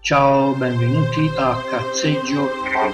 Ciao, benvenuti a Cazzeggio.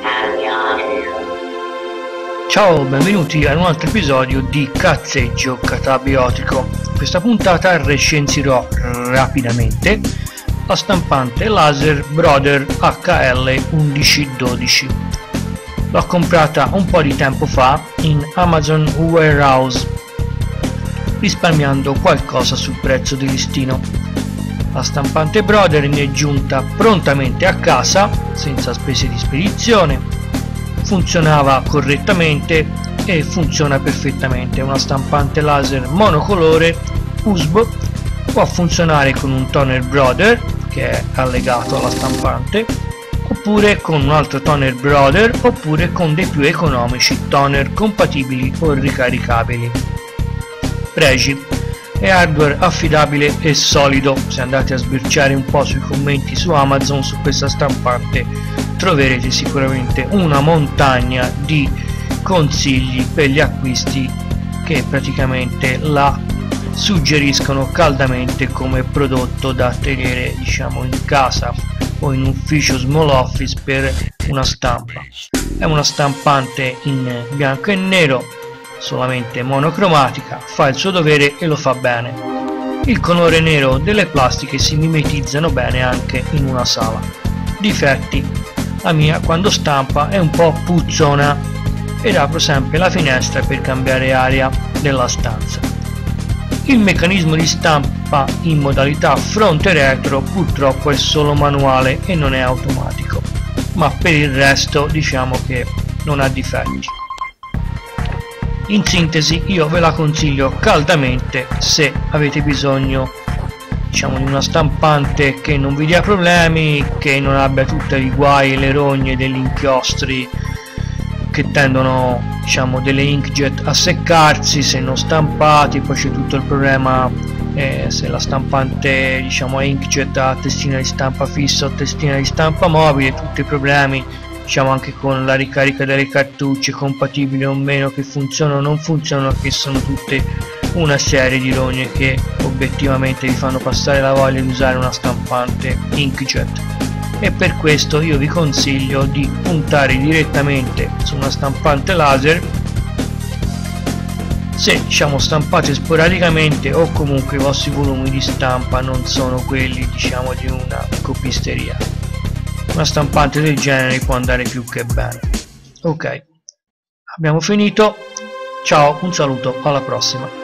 Ciao, benvenuti ad un altro episodio di Cazzeggio Catabiotico. In questa puntata recensirò rapidamente la stampante laser Brother HL1112. L'ho comprata un po' di tempo fa in Amazon Warehouse, risparmiando qualcosa sul prezzo di listino. La stampante Brother mi è giunta prontamente a casa, senza spese di spedizione, funzionava correttamente e funziona perfettamente. È una stampante laser monocolore USB, può funzionare con un toner Brother che è allegato alla stampante, oppure con un altro toner Brother, oppure con dei più economici toner compatibili o ricaricabili. Pregi: è hardware affidabile e solido. Se andate a sbirciare un po' sui commenti su Amazon su questa stampante troverete sicuramente una montagna di consigli per gli acquisti che praticamente la suggeriscono caldamente come prodotto da tenere, diciamo, in casa o in ufficio small office per una stampa. È una stampante in bianco e nero, solamente monocromatica, fa il suo dovere e lo fa bene. Il colore nero delle plastiche si mimetizzano bene anche in una sala. Difetti: la mia quando stampa è un po' puzzona ed apro sempre la finestra per cambiare aria della stanza. Il meccanismo di stampa in modalità fronte retro purtroppo è solo manuale e non è automatico, ma per il resto diciamo che non ha difetti. In sintesi, io ve la consiglio caldamente se avete bisogno, diciamo, di una stampante che non vi dia problemi, che non abbia tutti i guai e le rogne degli inchiostri che tendono, diciamo, delle inkjet a seccarsi se non stampati. Poi c'è tutto il problema se la stampante, diciamo, è inkjet a testina di stampa fissa o testina di stampa mobile, tutti i problemi, diciamo, anche con la ricarica delle cartucce, compatibili o meno, che funzionano o non funzionano, che sono tutte una serie di rogne che obiettivamente vi fanno passare la voglia di usare una stampante inkjet. E per questo io vi consiglio di puntare direttamente su una stampante laser se, diciamo, stampate sporadicamente o comunque i vostri volumi di stampa non sono quelli, diciamo, di una copisteria. Una stampante del genere può andare più che bene. Ok, abbiamo finito. Ciao, un saluto, alla prossima.